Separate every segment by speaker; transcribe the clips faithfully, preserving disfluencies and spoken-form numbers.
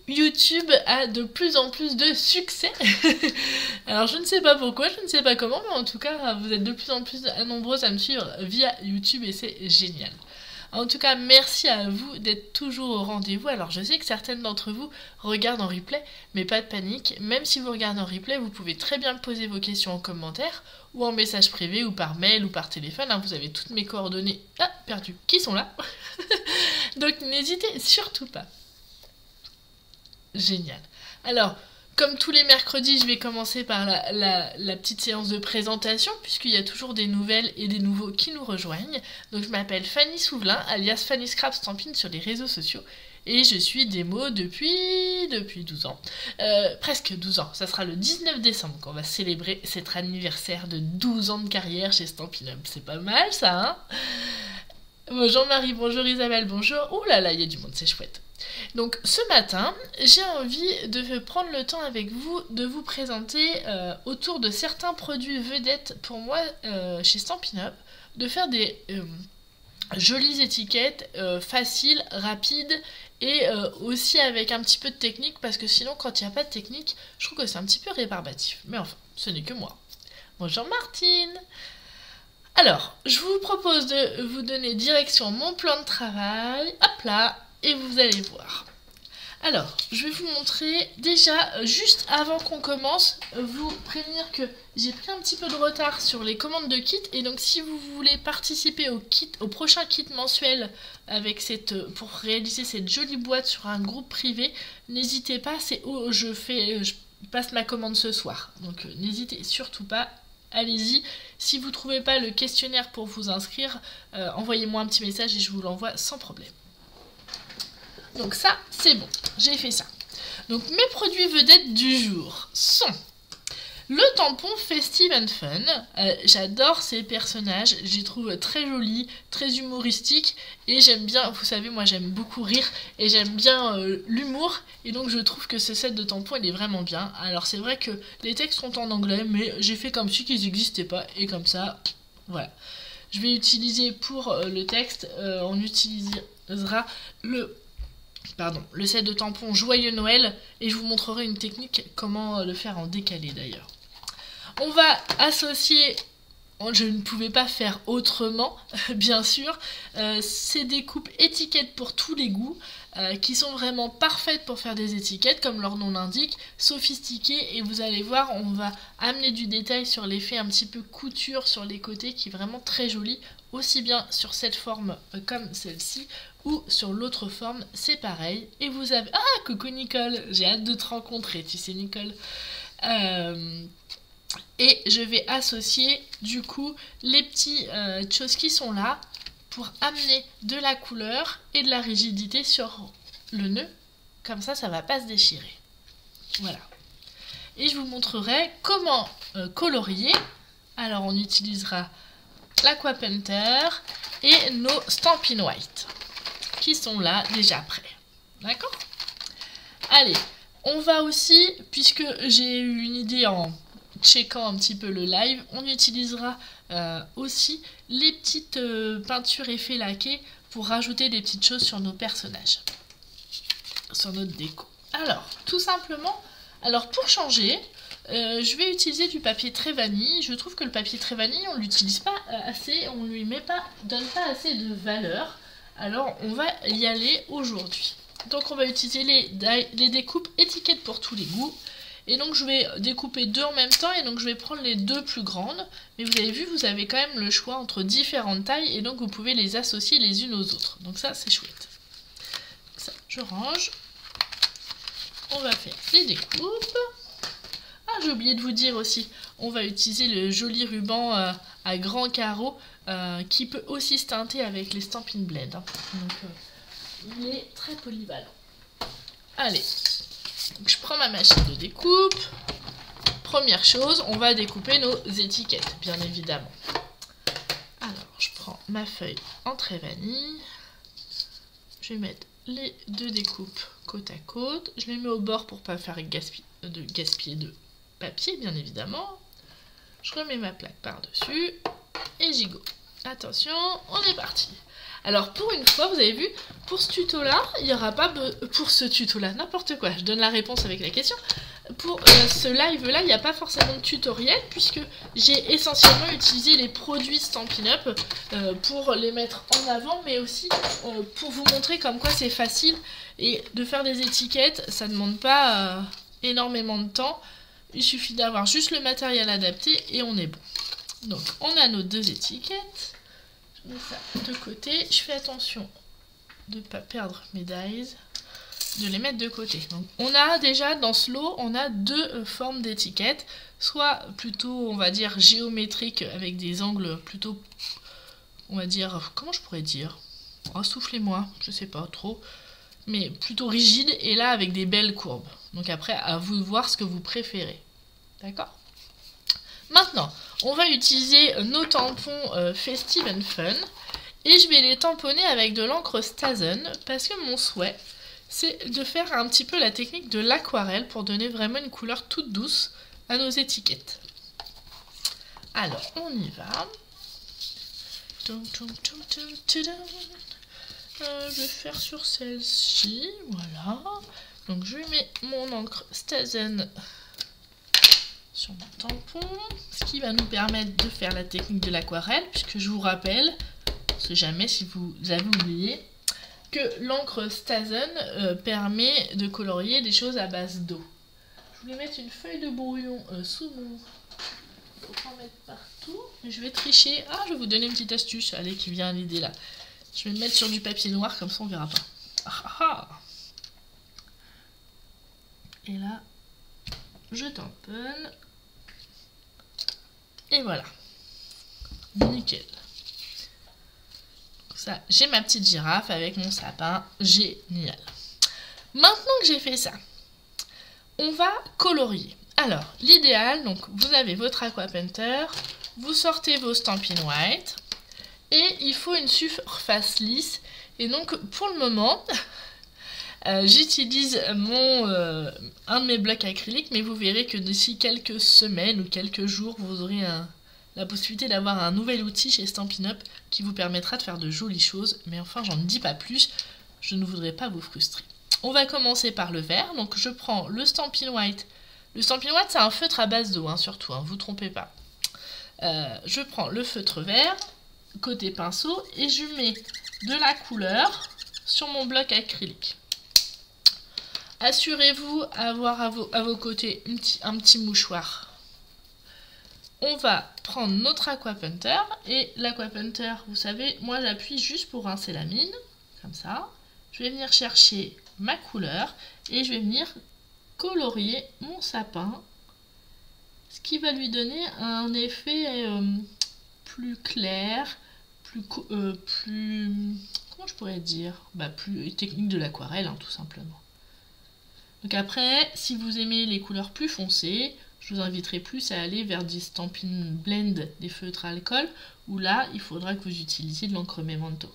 Speaker 1: YouTube a de plus en plus de succès. Alors je ne sais pas pourquoi, je ne sais pas comment, mais en tout cas vous êtes de plus en plus nombreuses à me suivre via YouTube et c'est génial. En tout cas, merci à vous d'être toujours au rendez-vous. Alors je sais que certaines d'entre vous regardent en replay, mais pas de panique. Même si vous regardez en replay, vous pouvez très bien me poser vos questions en commentaire, ou en message privé, ou par mail, ou par téléphone. Hein, vous avez toutes mes coordonnées, ah, perdues, qui sont là. Donc n'hésitez surtout pas. Génial. Alors, comme tous les mercredis, je vais commencer par la, la, la petite séance de présentation, puisqu'il y a toujours des nouvelles et des nouveaux qui nous rejoignent. Donc je m'appelle Fanny Souvelin, alias Fanny Scrap Stampin' sur les réseaux sociaux, et je suis démo depuis, depuis douze ans. Euh, presque douze ans, ça sera le dix-neuf décembre qu'on va célébrer cet anniversaire de douze ans de carrière chez Stampin' Up. C'est pas mal ça, hein? Bonjour Marie, bonjour Isabelle, bonjour. Ouh là là, il y a du monde, c'est chouette. Donc ce matin, j'ai envie de prendre le temps avec vous de vous présenter euh, autour de certains produits vedettes pour moi euh, chez Stampin' Up, de faire des euh, jolies étiquettes euh, faciles, rapides et euh, aussi avec un petit peu de technique, parce que sinon quand il n'y a pas de technique, je trouve que c'est un petit peu rébarbatif. Mais enfin, ce n'est que moi. Bonjour Martine. Alors, je vous propose de vous donner direction mon plan de travail, hop là, et vous allez voir. Alors, je vais vous montrer déjà, juste avant qu'on commence, vous prévenir que j'ai pris un petit peu de retard sur les commandes de kits, et donc si vous voulez participer au kit, au prochain kit mensuel avec cette, pour réaliser cette jolie boîte sur un groupe privé, n'hésitez pas, c'est où je fais, je passe ma commande ce soir. Donc n'hésitez surtout pas. Allez-y, si vous ne trouvez pas le questionnaire pour vous inscrire, euh, envoyez-moi un petit message et je vous l'envoie sans problème. Donc ça, c'est bon, j'ai fait ça. Donc mes produits vedettes du jour sont le tampon Festive and Fun. Euh, J'adore ces personnages, je les trouve très jolis, très humoristiques, et j'aime bien, vous savez, moi j'aime beaucoup rire, et j'aime bien euh, l'humour, et donc je trouve que ce set de tampons, il est vraiment bien. Alors c'est vrai que les textes sont en anglais, mais j'ai fait comme si qu'ils n'existaient pas, et comme ça, voilà. Je vais utiliser pour euh, le texte, euh, on utilisera le... Pardon, le set de tampons Joyeux Noël, et je vous montrerai une technique, comment le faire en décalé d'ailleurs. On va associer, je ne pouvais pas faire autrement, bien sûr, euh, ces découpes étiquettes pour tous les goûts, euh, qui sont vraiment parfaites pour faire des étiquettes, comme leur nom l'indique, sophistiquées, et vous allez voir, on va amener du détail sur l'effet un petit peu couture sur les côtés, qui est vraiment très joli, aussi bien sur cette forme euh, comme celle-ci, ou sur l'autre forme, c'est pareil. Et vous avez... Ah, coucou Nicole, j'ai hâte de te rencontrer, tu sais Nicole. Euh... Et je vais associer du coup les petits euh, choses qui sont là pour amener de la couleur et de la rigidité sur le nœud. Comme ça, ça ne va pas se déchirer. Voilà. Et je vous montrerai comment euh, colorier. Alors on utilisera l'Aqua Painter et nos Stampin' White qui sont là déjà prêts. D'accord? Allez, on va aussi, puisque j'ai eu une idée en checkant un petit peu le live, on utilisera euh, aussi les petites euh, peintures effets laqués pour rajouter des petites choses sur nos personnages, sur notre déco. Alors, tout simplement, alors pour changer, euh, je vais utiliser du papier très vanille. Je trouve que le papier très vanille, on l'utilise pas assez, on lui met pas, donne pas assez de valeur. Alors, on va y aller aujourd'hui. Donc, on va utiliser les, les découpes étiquettes pour tous les goûts. Et donc je vais découper deux en même temps, et donc je vais prendre les deux plus grandes. Mais vous avez vu, vous avez quand même le choix entre différentes tailles, et donc vous pouvez les associer les unes aux autres. Donc ça, c'est chouette. Ça, je range. On va faire les découpes. Ah, j'ai oublié de vous dire aussi, on va utiliser le joli ruban euh, à grands carreaux, euh, qui peut aussi se teinter avec les Stampin' Blend. Hein. Donc euh, il est très polyvalent. Allez. Donc, je prends ma machine de découpe. Première chose, on va découper nos étiquettes, bien évidemment. Alors, je prends ma feuille en trait vanille. Je vais mettre les deux découpes côte à côte. Je les mets au bord pour ne pas faire gaspi de gaspiller de papier, bien évidemment. Je remets ma plaque par-dessus et j'y go. Attention, on est parti. Alors pour une fois, vous avez vu, pour ce tuto-là, il n'y aura pas... Pour ce tuto-là, n'importe quoi, je donne la réponse avec la question. Pour euh, ce live-là, il n'y a pas forcément de tutoriel, puisque j'ai essentiellement utilisé les produits Stampin' Up euh, pour les mettre en avant, mais aussi euh, pour vous montrer comme quoi c'est facile. Et de faire des étiquettes, ça ne demande pas euh, énormément de temps. Il suffit d'avoir juste le matériel adapté et on est bon. Donc on a nos deux étiquettes. Je mets ça de côté. Je fais attention de ne pas perdre mes dies, de les mettre de côté. Donc on a déjà dans ce lot, on a deux euh, formes d'étiquettes. Soit plutôt, on va dire, géométriques avec des angles plutôt, on va dire, comment je pourrais dire, oh, soufflez-moi, je sais pas trop. Mais plutôt rigide, et là avec des belles courbes. Donc après, à vous de voir ce que vous préférez. D'accord? Maintenant, on va utiliser nos tampons euh, Festive and Fun. Et je vais les tamponner avec de l'encre Stazen, parce que mon souhait, c'est de faire un petit peu la technique de l'aquarelle pour donner vraiment une couleur toute douce à nos étiquettes. Alors, on y va. Euh, je vais faire sur celle-ci, voilà. Donc je mets mon encre Stazen sur mon tampon, ce qui va nous permettre de faire la technique de l'aquarelle, puisque je vous rappelle, on ne sait jamais si vous avez oublié, que l'encre Stazen euh, permet de colorier des choses à base d'eau. Je voulais mettre une feuille de brouillon euh, sous mon... Faut pas en mettre partout, mais je vais tricher. Ah, je vais vous donner une petite astuce, allez, qui vient à l'idée là. Je vais me mettre sur du papier noir, comme ça on verra pas. Ah, ah, ah. Et là, je tamponne. Et voilà. Nickel. Donc ça, j'ai ma petite girafe avec mon sapin. Génial. Maintenant que j'ai fait ça, on va colorier. Alors, l'idéal, donc vous avez votre aqua painter, vous sortez vos Stampin' White. Et il faut une surface lisse. Et donc pour le moment, euh, j'utilise mon euh, un de mes blocs acryliques. Mais vous verrez que d'ici quelques semaines ou quelques jours, vous aurez un, la possibilité d'avoir un nouvel outil chez Stampin' Up qui vous permettra de faire de jolies choses. Mais enfin, j'en dis pas plus. Je ne voudrais pas vous frustrer. On va commencer par le vert. Donc je prends le Stampin' White. Le Stampin' White, c'est un feutre à base d'eau, hein, surtout. Hein, vous trompez pas. Euh, je prends le feutre vert côté pinceau et je mets de la couleur sur mon bloc acrylique. Assurez-vous d'avoir à vos, à vos côtés un petit, un petit mouchoir. On va prendre notre aqua painter et l'aqua painter, vous savez, moi j'appuie juste pour rincer la mine, comme ça. Je vais venir chercher ma couleur et je vais venir colorier mon sapin, ce qui va lui donner un effet euh, plus clair, plus, euh, plus, comment je pourrais dire, bah, plus technique de l'aquarelle, hein, tout simplement. Donc après, si vous aimez les couleurs plus foncées, je vous inviterai plus à aller vers des Stampin' Blend, des feutres à alcool, où là, il faudra que vous utilisiez de l'encre Memento.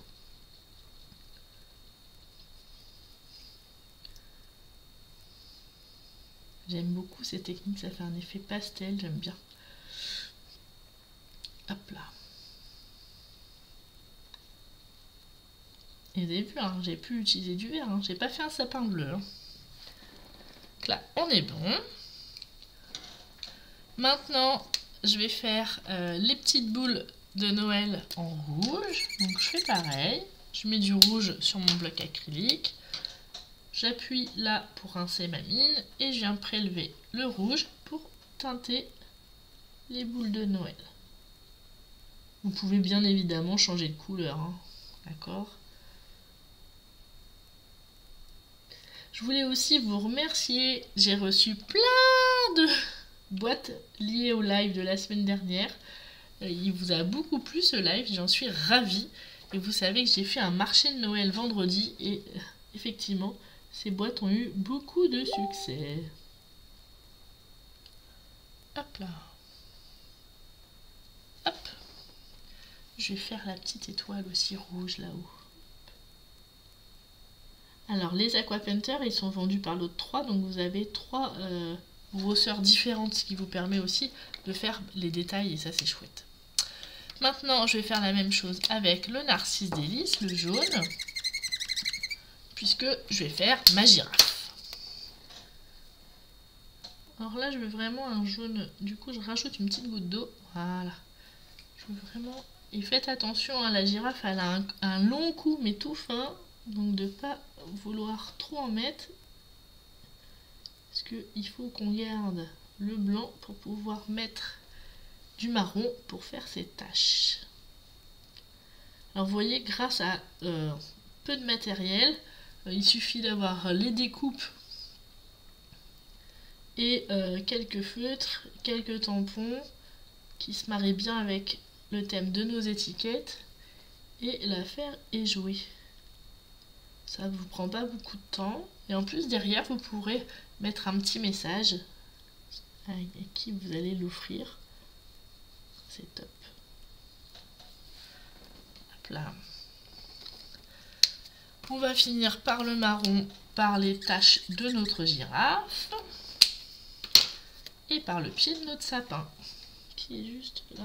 Speaker 1: J'aime beaucoup cette technique, ça fait un effet pastel, j'aime bien. Hop là. Et vous avez vu, hein, j'ai pu utiliser du vert, hein, j'ai pas fait un sapin bleu. Hein. Donc là, on est bon. Maintenant, je vais faire euh, les petites boules de Noël en rouge. Donc je fais pareil, je mets du rouge sur mon bloc acrylique. J'appuie là pour rincer ma mine et je viens prélever le rouge pour teinter les boules de Noël. Vous pouvez bien évidemment changer de couleur, hein, d'accord ? Je voulais aussi vous remercier, j'ai reçu plein de boîtes liées au live de la semaine dernière. Il vous a beaucoup plu ce live, j'en suis ravie. Et vous savez que j'ai fait un marché de Noël vendredi et effectivement, ces boîtes ont eu beaucoup de succès. Hop là. Hop. Je vais faire la petite étoile aussi rouge là-haut. Alors les aqua painters, ils sont vendus par l'autre trois, donc vous avez trois euh, grosseurs différentes, ce qui vous permet aussi de faire les détails et ça c'est chouette. Maintenant, je vais faire la même chose avec le Narcisse Délice, le jaune, puisque je vais faire ma girafe. Alors là, je veux vraiment un jaune. Du coup, je rajoute une petite goutte d'eau. Voilà. Je veux vraiment... Et faites attention, hein, la girafe, elle a un, un long cou, mais tout fin. Donc de ne pas vouloir trop en mettre. Parce qu'il faut qu'on garde le blanc pour pouvoir mettre du marron pour faire ses taches. Alors vous voyez, grâce à euh, peu de matériel, euh, il suffit d'avoir les découpes et euh, quelques feutres, quelques tampons qui se marient bien avec le thème de nos étiquettes, et l'affaire est jouée. Ça ne vous prend pas beaucoup de temps, et en plus derrière vous pourrez mettre un petit message à qui vous allez l'offrir. C'est top. Hop là. On va finir par le marron, par les taches de notre girafe et par le pied de notre sapin qui est juste là.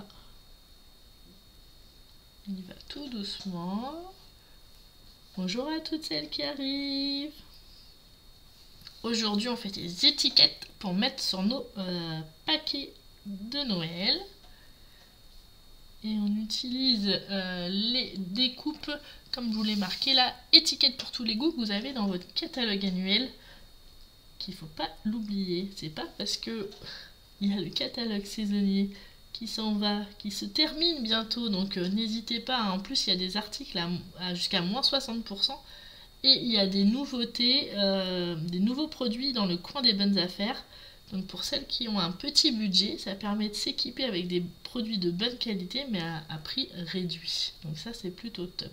Speaker 1: On y va tout doucement. Bonjour à toutes celles qui arrivent. Aujourd'hui, on fait des étiquettes pour mettre sur nos euh, paquets de Noël. Et on utilise euh, les découpes, comme je vous l'ai marqué là, étiquette pour tous les goûts que vous avez dans votre catalogue annuel. Qu'il ne faut pas l'oublier. C'est pas parce que il y a le catalogue saisonnier qui s'en va, qui se termine bientôt, donc euh, n'hésitez pas, hein. En plus il y a des articles à, à jusqu'à moins soixante pour cent et il y a des nouveautés, euh, des nouveaux produits dans le coin des bonnes affaires. Donc pour celles qui ont un petit budget, ça permet de s'équiper avec des produits de bonne qualité mais à, à prix réduit. Donc ça c'est plutôt top.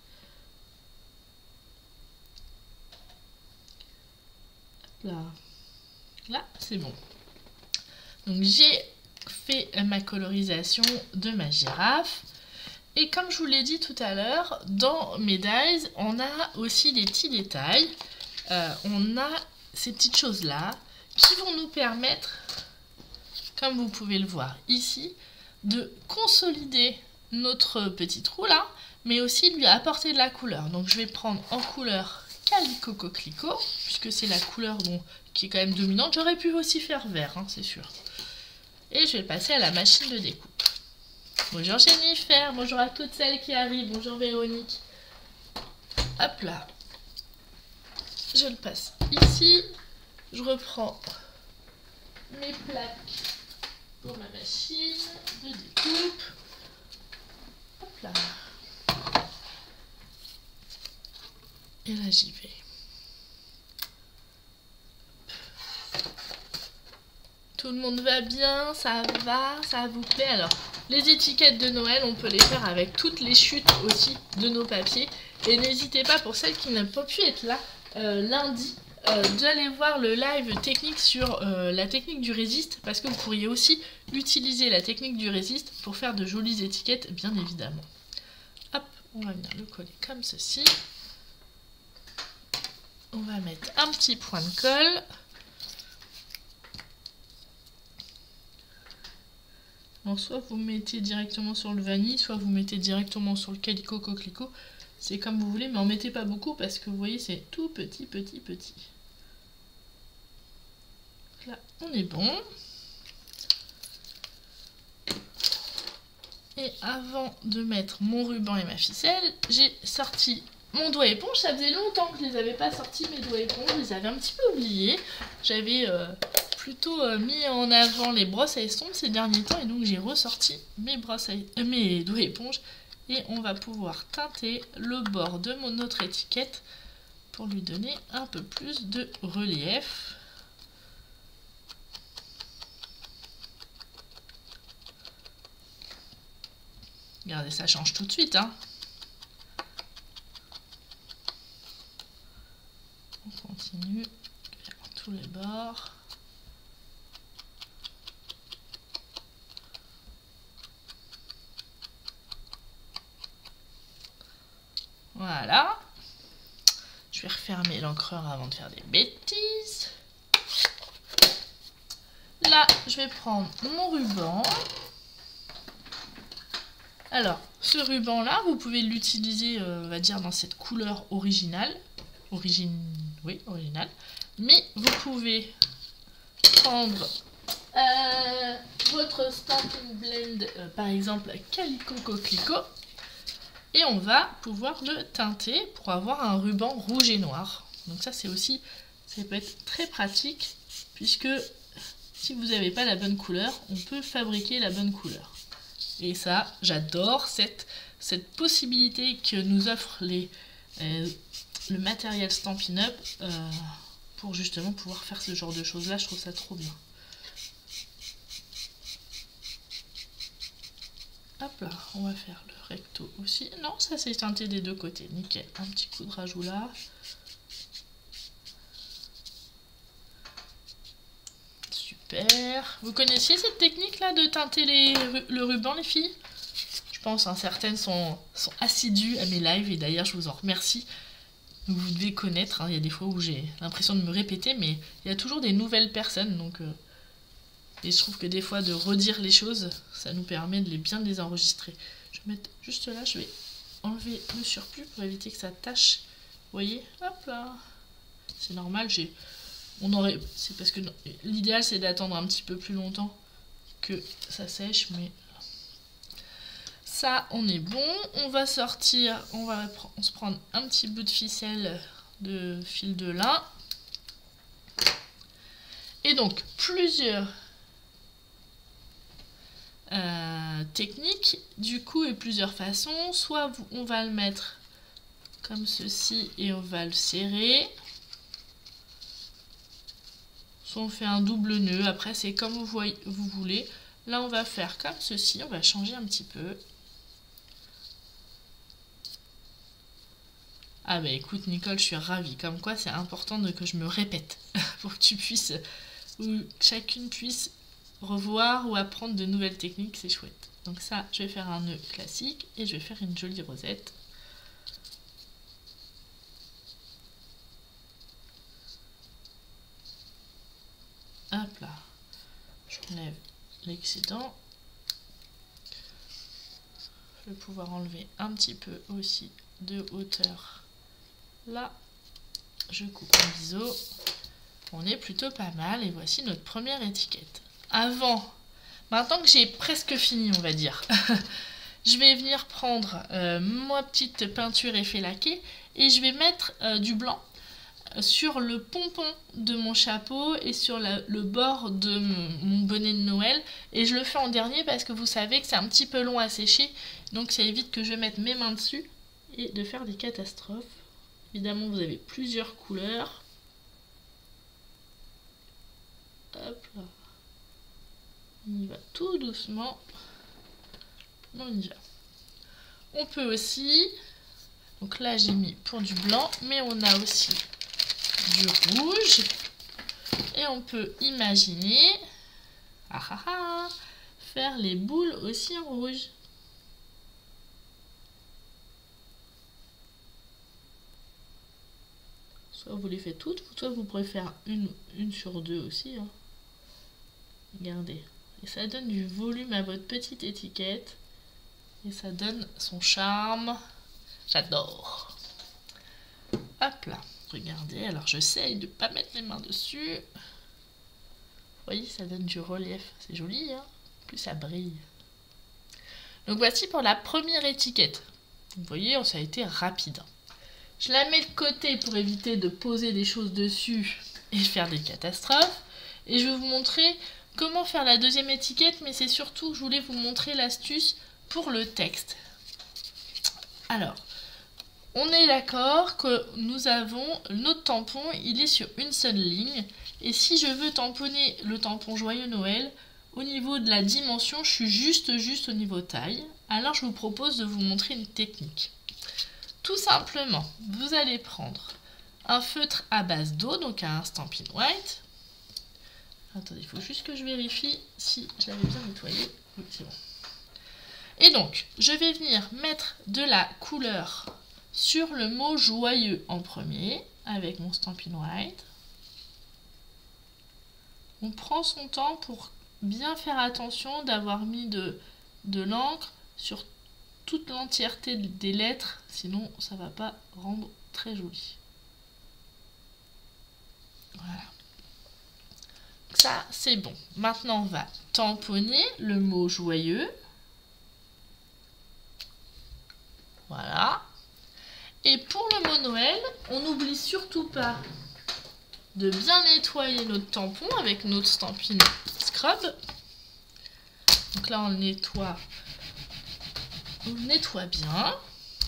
Speaker 1: Là, là c'est bon. Donc j'ai fait ma colorisation de ma girafe. Et comme je vous l'ai dit tout à l'heure, dans mes dies, on a aussi des petits détails. Euh, on a ces petites choses-là qui vont nous permettre, comme vous pouvez le voir ici, de consolider notre petit trou là, mais aussi lui apporter de la couleur. Donc je vais prendre en couleur Calico Coquelicot, puisque c'est la couleur bon, qui est quand même dominante. J'aurais pu aussi faire vert, hein, c'est sûr. Et je vais le passer à la machine de découpe. Bonjour Jennifer, bonjour à toutes celles qui arrivent, bonjour Véronique. Hop là. Je le passe ici. Je reprends mes plaques pour ma machine de découpe. Hop là. Et là j'y vais. Tout le monde va bien, ça va, ça vous plaît? Alors, les étiquettes de Noël, on peut les faire avec toutes les chutes aussi de nos papiers. Et n'hésitez pas, pour celles qui n'ont pas pu être là, euh, lundi, euh, d'aller voir le live technique sur euh, la technique du résiste, parce que vous pourriez aussi utiliser la technique du résiste pour faire de jolies étiquettes, bien évidemment. Hop, on va venir le coller comme ceci. On va mettre un petit point de colle. Alors soit vous mettez directement sur le vanille, soit vous mettez directement sur le Calico Coquelicot. C'est comme vous voulez, mais en mettez pas beaucoup parce que vous voyez c'est tout petit, petit, petit. Là, on est bon. Et avant de mettre mon ruban et ma ficelle, j'ai sorti mon doigt éponge. Ça faisait longtemps que je les avais pas sortis, mes doigts éponges. Je les avais un petit peu oubliés. J'avais... Euh, plutôt euh, mis en avant les brosses à estompe ces derniers temps et donc j'ai ressorti mes brosses à, euh, mes doigts éponges et on va pouvoir teinter le bord de mon autre étiquette pour lui donner un peu plus de relief. Regardez, ça change tout de suite, hein. On continue vers tous les bords. Voilà. Je vais refermer l'encreur avant de faire des bêtises. Là, je vais prendre mon ruban. Alors, ce ruban-là, vous pouvez l'utiliser, euh, on va dire, dans cette couleur originale. Origine... Oui, originale. Mais vous pouvez prendre euh, votre Stampin' Blend, euh, par exemple, Calico Coquelicot. Et on va pouvoir le teinter pour avoir un ruban rouge et noir. Donc ça, c'est aussi, ça peut être très pratique, puisque si vous n'avez pas la bonne couleur, on peut fabriquer la bonne couleur. Et ça, j'adore cette, cette possibilité que nous offre les, euh, le matériel Stampin' Up euh, pour justement pouvoir faire ce genre de choses-là. Je trouve ça trop bien. Hop là, on va faire le recto aussi. Non, ça s'est teinté des deux côtés. Nickel. Un petit coup de rajout là. Super. Vous connaissiez cette technique là de teinter les, le ruban, les filles? Je pense, hein, certaines sont, sont assidues à mes lives et d'ailleurs je vous en remercie. Vous devez connaître, hein, il y a des fois où j'ai l'impression de me répéter, mais il y a toujours des nouvelles personnes. Donc, euh, et je trouve que des fois de redire les choses, ça nous permet de les bien les enregistrer. Je vais mettre juste là, je vais enlever le surplus pour éviter que ça tâche. Vous voyez, hop là. C'est normal, j'ai... On aurait... C'est parce que l'idéal c'est d'attendre un petit peu plus longtemps que ça sèche, mais... Ça, on est bon. On va sortir, on va on se prendre un petit bout de ficelle de fil de lin. Et donc, plusieurs euh, techniques, du coup, et plusieurs façons. Soit on va le mettre comme ceci et on va le serrer. Soit on fait un double nœud. Après, c'est comme vous, voyez, vous voulez. Là, on va faire comme ceci. On va changer un petit peu. Ah bah écoute Nicole, je suis ravie. Comme quoi c'est important de, que je me répète pour que tu puisses, ou chacune puisse revoir ou apprendre de nouvelles techniques, c'est chouette. Donc ça, je vais faire un nœud classique et je vais faire une jolie rosette. Hop là, j'enlève l'excédent. Je vais pouvoir enlever un petit peu aussi de hauteur. Là, je coupe un biseau. On est plutôt pas mal et voici notre première étiquette. Avant, maintenant que j'ai presque fini, on va dire, je vais venir prendre euh, ma petite peinture effet laqué et je vais mettre euh, du blanc sur le pompon de mon chapeau et sur la, le bord de mon, mon bonnet de Noël. Et je le fais en dernier parce que vous savez que c'est un petit peu long à sécher, donc ça évite que je mette mes mains dessus et de faire des catastrophes. Évidemment, vous avez plusieurs couleurs. Hop là. On y va tout doucement. On y va. On peut aussi... Donc là, j'ai mis pour du blanc, mais on a aussi du rouge. Et on peut imaginer... Ah ah ah, faire les boules aussi en rouge. Soit vous les faites toutes, soit vous pourrez faire une, une sur deux aussi. Hein. Regardez. Et ça donne du volume à votre petite étiquette. Et ça donne son charme. J'adore. Hop là. Regardez. Alors j'essaye de ne pas mettre les mains dessus. Vous voyez, ça donne du relief. C'est joli, hein. En plus, ça brille. Donc voici pour la première étiquette. Vous voyez, ça a été rapide. Je la mets de côté pour éviter de poser des choses dessus et faire des catastrophes. Et je vais vous montrer comment faire la deuxième étiquette, mais c'est surtout, je voulais vous montrer l'astuce pour le texte. Alors, on est d'accord que nous avons notre tampon, il est sur une seule ligne. Et si je veux tamponner le tampon Joyeux Noël, au niveau de la dimension, je suis juste, juste au niveau taille. Alors, je vous propose de vous montrer une technique. Tout simplement, vous allez prendre un feutre à base d'eau, donc un Stampin' White. Attendez, il faut juste que je vérifie si je l'avais bien nettoyé. Oui, c'est bon. Et donc, je vais venir mettre de la couleur sur le mot joyeux en premier, avec mon Stampin' White. On prend son temps pour bien faire attention d'avoir mis de, de l'encre sur toute l'entièreté des lettres, sinon ça va pas rendre très joli. Voilà. Ça, c'est bon. Maintenant, on va tamponner le mot joyeux. Voilà. Et pour le mot Noël, on n'oublie surtout pas de bien nettoyer notre tampon avec notre Stampin' Scrub. Donc là, on le nettoie. On le nettoie bien.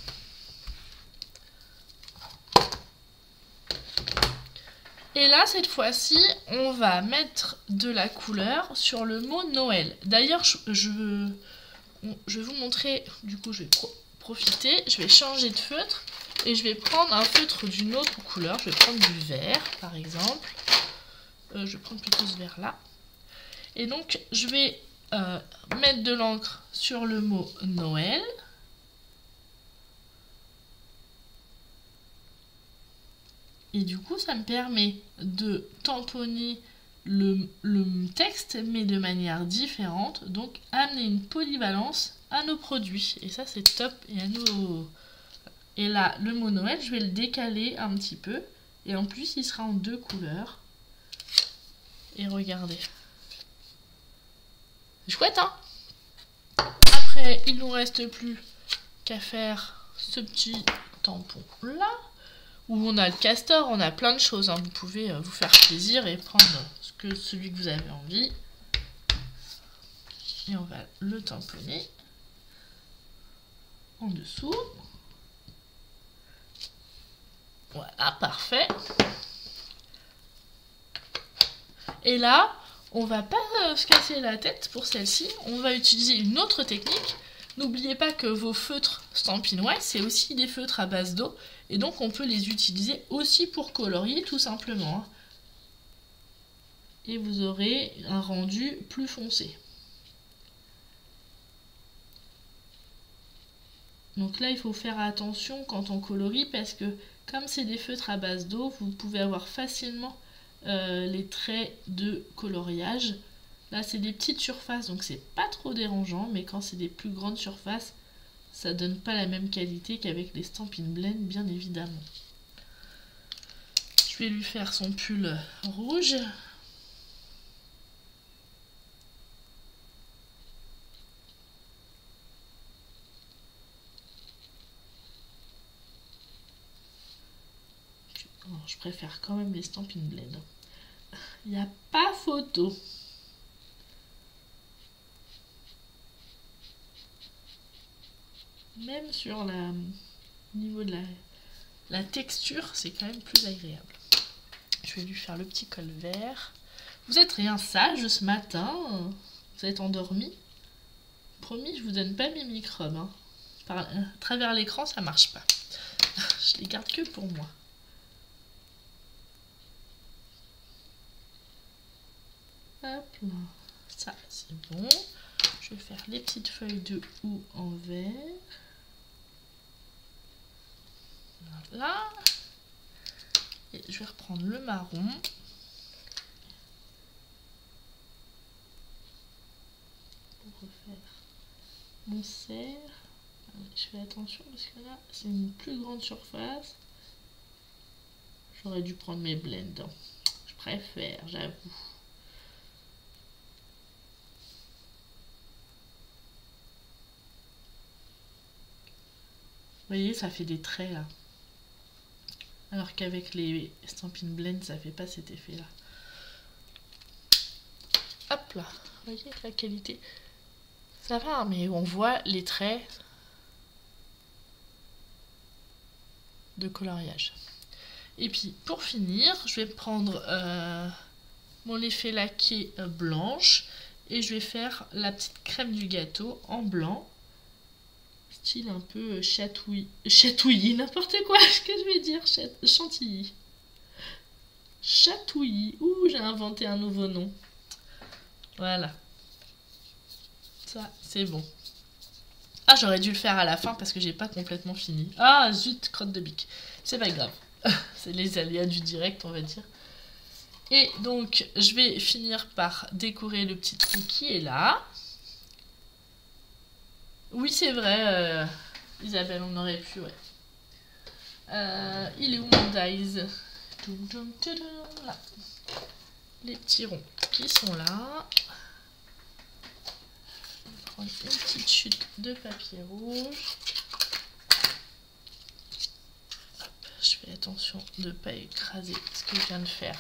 Speaker 1: Et là, cette fois-ci, on va mettre de la couleur sur le mot Noël. D'ailleurs, je, je, je vais vous montrer, du coup, je vais pro profiter, je vais changer de feutre et je vais prendre un feutre d'une autre couleur. Je vais prendre du vert, par exemple. Euh, je vais prendre plutôt ce vert-là. Et donc, je vais euh, mettre de l'encre sur le mot Noël. Et du coup, ça me permet de tamponner le, le texte, mais de manière différente. Donc, amener une polyvalence à nos produits. Et ça, c'est top. Et, à nos... et là, le mot Noël, je vais le décaler un petit peu. Et en plus, il sera en deux couleurs. Et regardez. C'est chouette, hein? Après, il ne nous reste plus qu'à faire ce petit tampon-là. Où on a le castor, on a plein de choses. Hein. Vous pouvez euh, vous faire plaisir et prendre ce que, celui que vous avez envie. Et on va le tamponner en dessous. Voilà, parfait. Et là, on va pas euh, se casser la tête pour celle-ci. On va utiliser une autre technique. N'oubliez pas que vos feutres Stampin' White, c'est aussi des feutres à base d'eau. Et donc, on peut les utiliser aussi pour colorier, tout simplement. Et vous aurez un rendu plus foncé. Donc là, il faut faire attention quand on colorie, parce que comme c'est des feutres à base d'eau, vous pouvez avoir facilement euh, les traits de coloriage. Là, c'est des petites surfaces, donc c'est pas trop dérangeant, mais quand c'est des plus grandes surfaces, ça donne pas la même qualité qu'avec les Stampin' Blend, bien évidemment. Je vais lui faire son pull rouge. Alors, je préfère quand même les Stampin' Blend. Il n'y a pas photo. Même sur la niveau de la, la texture, c'est quand même plus agréable. Je vais lui faire le petit col vert. Vous êtes rien sage ce matin. Vous êtes endormi. Promis, je vous donne pas mes microbes. Hein. Par, à travers l'écran, ça marche pas. Je les garde que pour moi. Hop là. Ça, c'est bon. Je vais faire les petites feuilles de houx en vert. Voilà. Et je vais reprendre le marron. Pour refaire mon cerf. Je fais attention parce que là, c'est une plus grande surface. J'aurais dû prendre mes blends. Je préfère, j'avoue. Vous voyez, ça fait des traits là. Alors qu'avec les Stampin' Blend, ça fait pas cet effet là. Hop là. Vous voyez la qualité. Ça va, mais on voit les traits de coloriage. Et puis, pour finir, je vais prendre euh, mon effet laqué euh, blanche. Et je vais faire la petite crème du gâteau en blanc. Style un peu chatouillis, chatouillis, n'importe quoi, ce que je vais dire, Chat, chantilly. Chatouillis, ouh, j'ai inventé un nouveau nom. Voilà. Ça, c'est bon. Ah, j'aurais dû le faire à la fin parce que j'ai pas complètement fini. Ah, zut, crotte de bique. C'est pas grave. C'est les aléas du direct, on va dire. Et donc, je vais finir par décorer le petit trou qui est là. Oui, c'est vrai, euh, Isabelle, on aurait pu, ouais. Euh, il est où mon dice? Là. Les petits ronds qui sont là. On va prendre une petite chute de papier rouge. Hop, je fais attention de ne pas écraser ce que je viens de faire.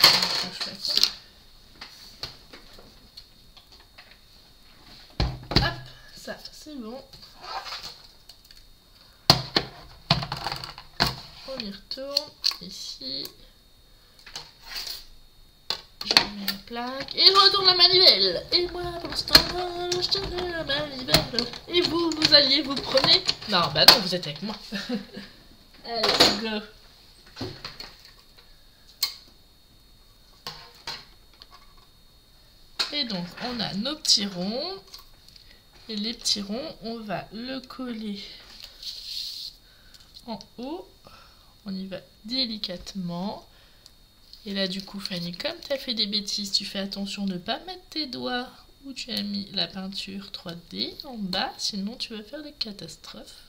Speaker 1: Hop, ça c'est bon. On y retourne ici. Je mets la plaque et je retourne la manivelle. Et moi, pour ce temps-là, je tenais la manivelle. Et vous, vous alliez vous promener? Non, bah non, vous êtes avec moi. Allez, go. Et donc, on a nos petits ronds. Et les petits ronds, on va le coller en haut. On y va délicatement. Et là, du coup, Fanny, comme tu as fait des bêtises, tu fais attention de ne pas mettre tes doigts où tu as mis la peinture trois D en bas, sinon tu vas faire des catastrophes.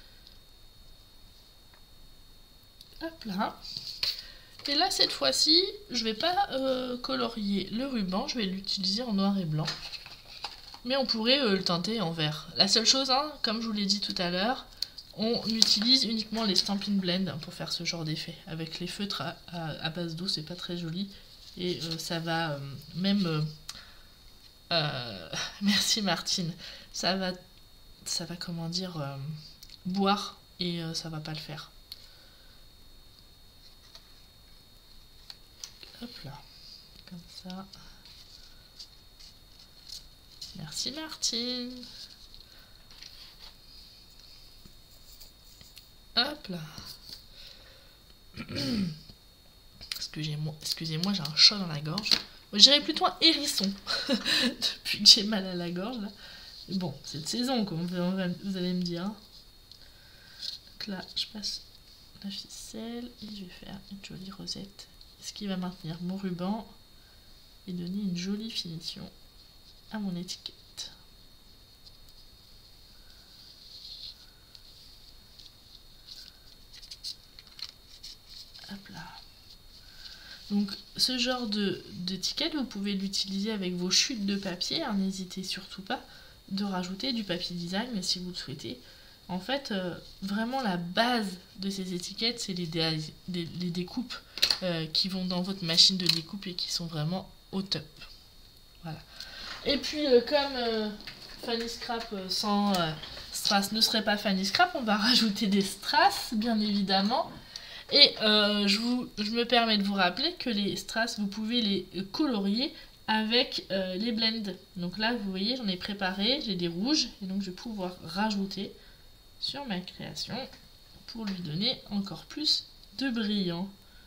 Speaker 1: Hop là. Et là, cette fois-ci, je ne vais pas euh, colorier le ruban, je vais l'utiliser en noir et blanc. Mais on pourrait euh, le teinter en vert. La seule chose, hein, comme je vous l'ai dit tout à l'heure, on utilise uniquement les Stampin' Blend pour faire ce genre d'effet. Avec les feutres à, à, à base d'eau, c'est pas très joli. Et euh, ça va euh, même... Euh, euh, merci Martine. Ça va, ça va comment dire, euh, boire et euh, ça va pas le faire. Hop là. Comme ça. Merci Martine. Hop là. Excusez-moi, excusez-moi, j'ai un chat dans la gorge. Moi, je dirais plutôt un hérisson. Depuis que j'ai mal à la gorge, là. Mais bon, c'est de saison, comme vous allez me dire. Donc là, je passe la ficelle et je vais faire une jolie rosette. Ce qui va maintenir mon ruban et donner une jolie finition à mon étiquette. Hop là. Donc ce genre de d'étiquette, vous pouvez l'utiliser avec vos chutes de papier, hein, n'hésitez surtout pas de rajouter du papier design, mais si vous le souhaitez. En fait, euh, vraiment la base de ces étiquettes, c'est les, dé les, les découpes euh, qui vont dans votre machine de découpe et qui sont vraiment au top. Voilà. Et puis euh, comme euh, Fanny Scrap euh, sans euh, strass ne serait pas Fanny Scrap, on va rajouter des strass, bien évidemment. Et euh, je, vous, je me permets de vous rappeler que les strass, vous pouvez les colorier avec euh, les blends. Donc là, vous voyez, j'en ai préparé, j'ai des rouges, et donc je vais pouvoir rajouter sur ma création pour lui donner encore plus de brillant.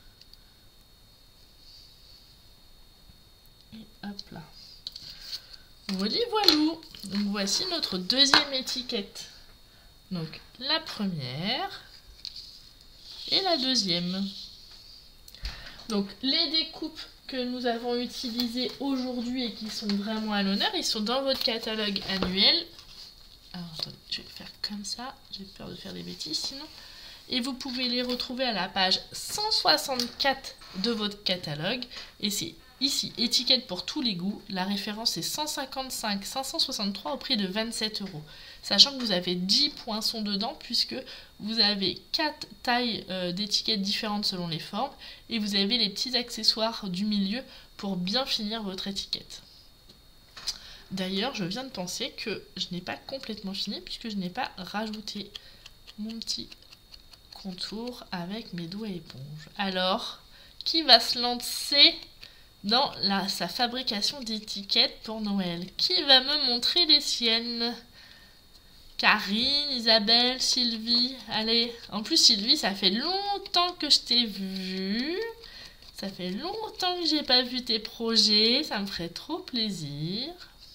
Speaker 1: Et hop là. Voilà, voilà. Donc voici notre deuxième étiquette. Donc la première et la deuxième. Donc les découpes que nous avons utilisées aujourd'hui et qui sont vraiment à l'honneur, ils sont dans votre catalogue annuel. Alors attendez, je vais faire comme ça, j'ai peur de faire des bêtises sinon. Et vous pouvez les retrouver à la page cent soixante-quatre de votre catalogue. Et c'est ici, étiquette pour tous les goûts. La référence est cent cinquante-cinq cinq cent soixante-trois au prix de vingt-sept euros. Sachant que vous avez dix poinçons dedans puisque vous avez quatre tailles euh, d'étiquettes différentes selon les formes. Et vous avez les petits accessoires du milieu pour bien finir votre étiquette. D'ailleurs, je viens de penser que je n'ai pas complètement fini puisque je n'ai pas rajouté mon petit contour avec mes doigts éponges. Alors, qui va se lancer dans la, sa fabrication d'étiquettes pour Noël? Qui va me montrer les siennes? Karine, Isabelle, Sylvie. Allez, en plus Sylvie, ça fait longtemps que je t'ai vue. Ça fait longtemps que j'ai pas vu tes projets. Ça me ferait trop plaisir.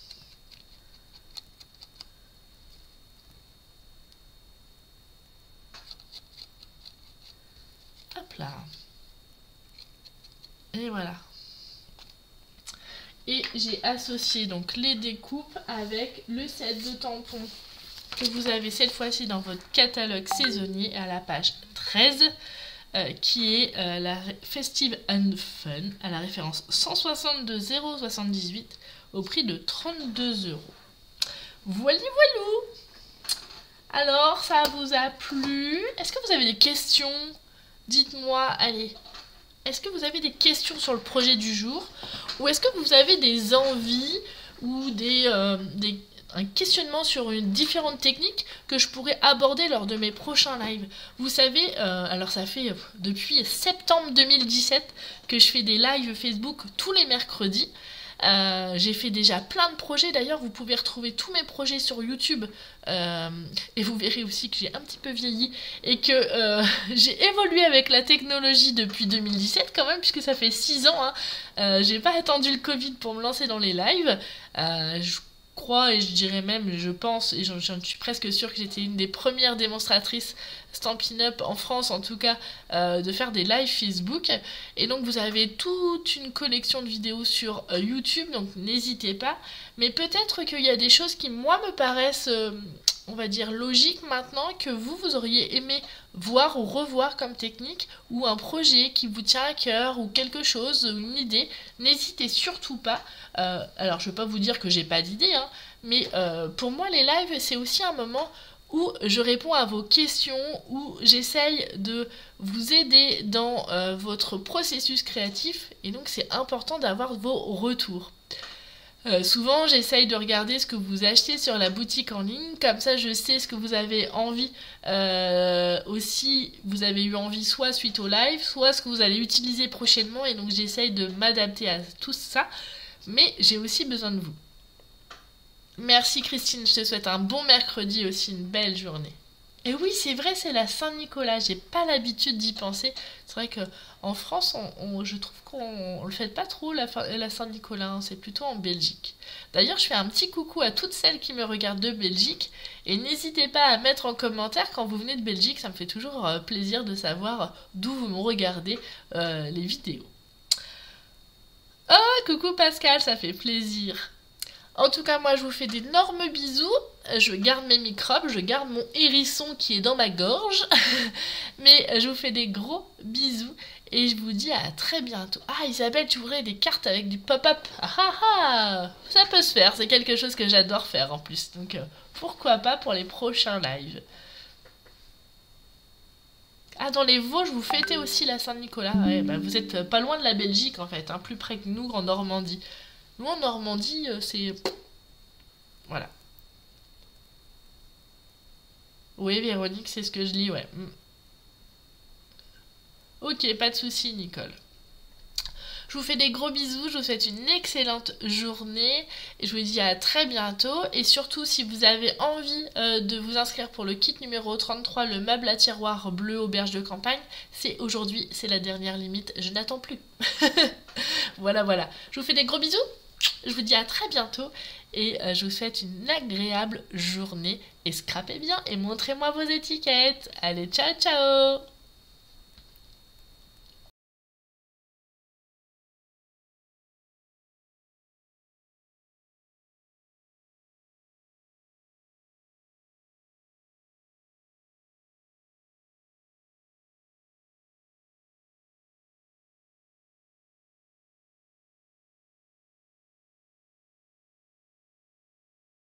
Speaker 1: Hop là. Et voilà. Et j'ai associé donc les découpes avec le set de tampons que vous avez cette fois-ci dans votre catalogue saisonnier à la page treize, euh, qui est euh, la Festive and Fun, à la référence cent soixante-deux zéro soixante-dix-huit, au prix de trente-deux euros. Voilà, voilou. Alors, ça vous a plu? Est-ce que vous avez des questions? Dites-moi, allez. Est-ce que vous avez des questions sur le projet du jour? Ou est-ce que vous avez des envies ou des, euh, des, un questionnement sur une différente technique que je pourrais aborder lors de mes prochains lives? Vous savez, euh, alors ça fait euh, depuis septembre deux mille dix-sept que je fais des lives Facebook tous les mercredis. Euh, j'ai fait déjà plein de projets, d'ailleurs vous pouvez retrouver tous mes projets sur YouTube, euh, et vous verrez aussi que j'ai un petit peu vieilli et que euh, j'ai évolué avec la technologie depuis deux mille dix-sept quand même, puisque ça fait six ans, hein. euh, j'ai pas attendu le Covid pour me lancer dans les lives. euh, je crois et je dirais même, je pense et j'en suis presque sûre que j'étais une des premières démonstratrices Stampin' Up en France en tout cas, euh, de faire des lives Facebook. Et donc vous avez toute une collection de vidéos sur euh, YouTube, donc n'hésitez pas. Mais peut-être qu'il y a des choses qui moi me paraissent, euh, on va dire logiques maintenant, que vous, vous auriez aimé voir ou revoir comme technique, ou un projet qui vous tient à cœur, ou quelque chose, une idée. N'hésitez surtout pas. Euh, alors je ne vais pas vous dire que j'ai pas d'idée, hein, mais euh, pour moi les lives c'est aussi un moment où je réponds à vos questions, où j'essaye de vous aider dans euh, votre processus créatif, et donc c'est important d'avoir vos retours. Euh, souvent j'essaye de regarder ce que vous achetez sur la boutique en ligne, comme ça je sais ce que vous avez envie, euh, aussi vous avez eu envie soit suite au live, soit ce que vous allez utiliser prochainement, et donc j'essaye de m'adapter à tout ça, mais j'ai aussi besoin de vous. Merci Christine, je te souhaite un bon mercredi, aussi une belle journée. Et oui, c'est vrai, c'est la Saint-Nicolas, j'ai pas l'habitude d'y penser. C'est vrai qu'en France, on, on, je trouve qu'on le fait pas trop, la, la Saint-Nicolas, hein, c'est plutôt en Belgique. D'ailleurs, je fais un petit coucou à toutes celles qui me regardent de Belgique, et n'hésitez pas à mettre en commentaire quand vous venez de Belgique, ça me fait toujours euh, plaisir de savoir d'où vous me regardez euh, les vidéos. Oh, coucou Pascal, ça fait plaisir. En tout cas, moi, je vous fais d'énormes bisous. Je garde mes microbes, je garde mon hérisson qui est dans ma gorge. Mais je vous fais des gros bisous et je vous dis à très bientôt. Ah, Isabelle, tu voudrais des cartes avec du pop-up? Ah ah ah, ça peut se faire, c'est quelque chose que j'adore faire en plus. Donc, euh, pourquoi pas pour les prochains lives. Ah, dans les Vosges, vous fêtez aussi la Saint-Nicolas. Ouais, bah, vous êtes pas loin de la Belgique, en fait, hein, plus près que nous, en Normandie. Nous, en Normandie, c'est... Voilà. Oui, Véronique, c'est ce que je lis, ouais. Ok, pas de souci, Nicole. Je vous fais des gros bisous, je vous souhaite une excellente journée. Et je vous dis à très bientôt. Et surtout, si vous avez envie euh, de vous inscrire pour le kit numéro trente-trois, le meuble à tiroir bleu auberge de campagne, c'est aujourd'hui, c'est la dernière limite. Je n'attends plus. Voilà, voilà. Je vous fais des gros bisous. Je vous dis à très bientôt et euh, je vous souhaite une agréable journée et scrapez bien et montrez-moi vos étiquettes. Allez, ciao ciao!